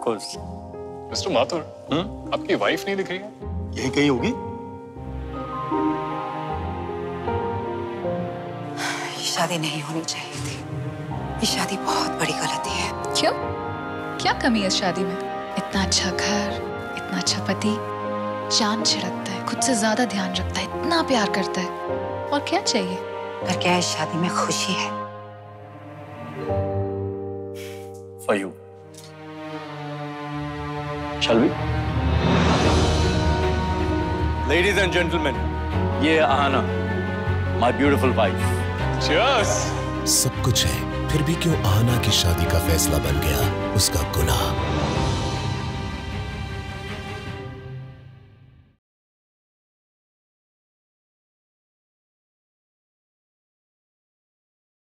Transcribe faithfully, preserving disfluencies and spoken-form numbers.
course. Mister Mathur, हम्म? आपकी wife नहीं दिख रही है? यही कहीं होगी। ये शादी नहीं होनी चाहिए थी। ये शादी बहुत बड़ी गलती है। क्यों? क्या कमी है इस शादी में? इतना अच्छा घर, इतना अच्छा पति, जान छिड़कता है, खुद से ज्यादा ध्यान रखता है, इतना प्यार करता है, और क्या चाहिए? पर क्या इस शादी में खुशी है? For you. Shall we? Ladies and gentlemen, ये Ahana, my beautiful wife. Cheers! सब कुछ है, फिर भी क्यों आहना की शादी का फैसला बन गया उसका गुनाह।